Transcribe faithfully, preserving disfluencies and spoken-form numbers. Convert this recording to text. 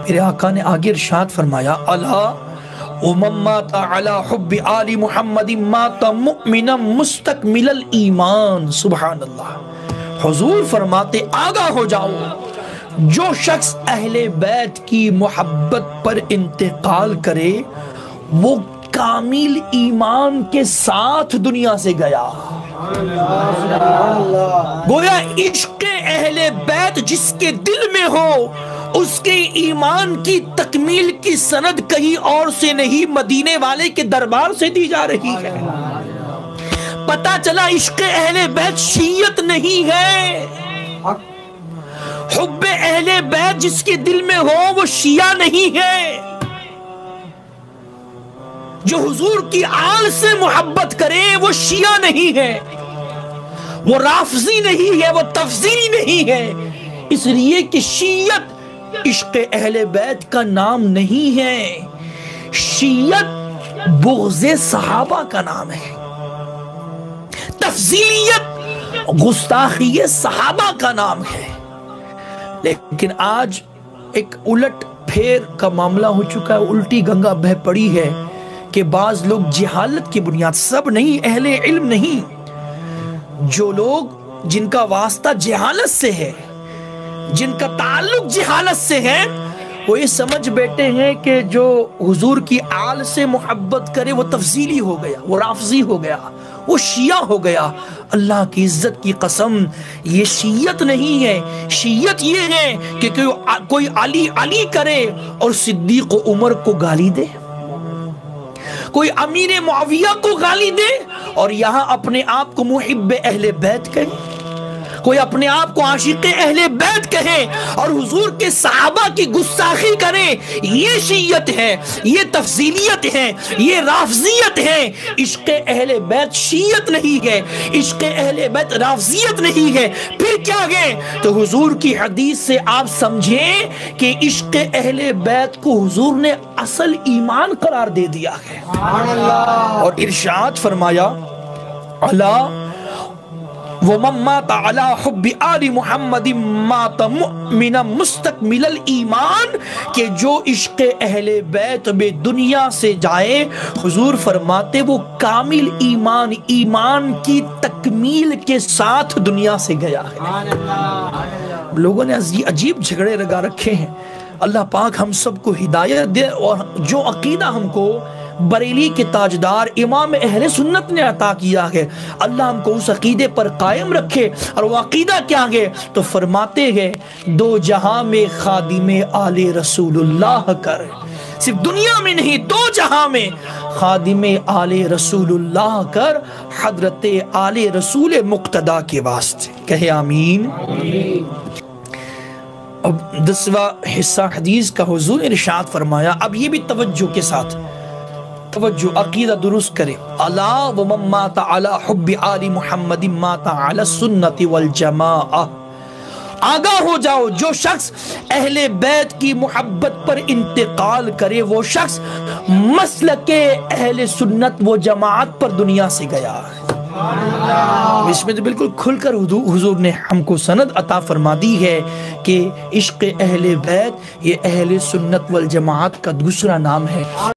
میرے آقا نے آگے ارشاد فرمایا الا ومن مات علی حب آل محمد مات مؤمنا مستکمل الایمان. سبحان اللہ. حضور فرماتے آگاہ ہو جاؤ، جو شخص اہل بیت کی محبت پر انتقال کرے وہ کامل ایمان کے ساتھ دنیا سے گیا. گویا عشق اہل بیت جس کے دل میں ہو اس کے ایمان کی تکمیل کی سند کہیں اور سے نہیں، مدینے والے کے دربار سے دی جا رہی ہے. پتہ چلا عشق اہل بیت شیعت نہیں ہے. حب اہل بیت جس کے دل میں ہو وہ شیعہ نہیں ہے. جو حضور کی آل سے محبت کرے وہ شیعہ نہیں ہے، وہ رافضی نہیں ہے، وہ تفضیلی نہیں ہے. اس لیے کہ شیعت عشق اہل بیت کا نام نہیں ہے، شیعت بغض صحابہ کا نام ہے، تفضیلیت گستاخی صحابہ کا نام ہے. لیکن آج ایک الٹ پھیر کا معاملہ ہو چکا ہے، الٹی گنگا بہہ پڑی ہے کہ بعض لوگ جہالت کی بنیاد، سب نہیں، اہل علم نہیں، جو لوگ جن کا واسطہ جہالت سے ہے، جن کا تعلق جہالت سے ہے، وہ یہ سمجھ بیٹھے ہیں کہ جو حضور کی آل سے محبت کرے وہ تفضیلی ہو گیا، وہ رافضی ہو گیا، وہ شیعہ ہو گیا. اللہ کی عزت کی قسم یہ شیعت نہیں ہے. شیعت یہ ہے کہ کوئی علی علی کرے اور صدیق و عمر کو گالی دے، کوئی امیر معاویہ کو گالی دے اور یہاں اپنے آپ کو محب اہل بیت کہے، کوئی اپنے آپ کو عاشق اہل بیت کہے اور حضور کے صحابہ کی گستاخی کرے. یہ شیعت ہے، یہ تفضیلیت ہے، یہ رافضیت ہے. عشق اہل بیت شیعت نہیں ہے، عشق اہل بیت رافضیت نہیں ہے. پھر کیا ہے؟ تو حضور کی حدیث سے آپ سمجھیں کہ عشق اہل بیت کو حضور نے اصل ایمان قرار دے دیا ہے. اور ارشاد فرمایا الا ومن مات علی حب آل محمد مات مؤمنا مستکمل الایمان، کہ جو عشق اہل بیت میں دنیا سے جائے حضور فرماتے وہ کامل ایمان، ایمان کی تکمیل کے ساتھ دنیا سے گیا ہے. لوگوں نے عجیب جھگڑے لگا رکھے ہیں. اللہ پاک ہم سب کو ہدایت دے اور جو عقیدہ ہم کو بریلی کے تاجدار امام اہل سنت نے عطا کیا ہے اللہ ہم کو اس عقیدے پر قائم رکھے. اور وہ عقیدہ کیا ہے؟ تو فرماتے ہیں دو جہاں میں خادم آل رسول اللہ کر، صرف دنیا میں نہیں دو جہاں میں خادم آل رسول اللہ کر، حضرت آل رسول مقتدی کے واسطے. کہے آمین. اب دسواں حصہ حدیث کا حضور نے ارشاد فرمایا، اب یہ بھی توجہ کے ساتھ توجہ عقیدہ درست کرے. الا ومن مات علی حب آل محمد مات علی السنت والجماعہ. آگاہ ہو جاؤ، جو شخص اہل بیت کی محبت پر انتقال کرے وہ شخص مسلک اہل سنت و جماعت پر دنیا سے گیا. اس میں تو بالکل کھل کر حضور نے ہم کو سند عطا فرما دی ہے کہ عشق اہل بیت یہ اہل سنت والجماعت کا دوسرا نام ہے.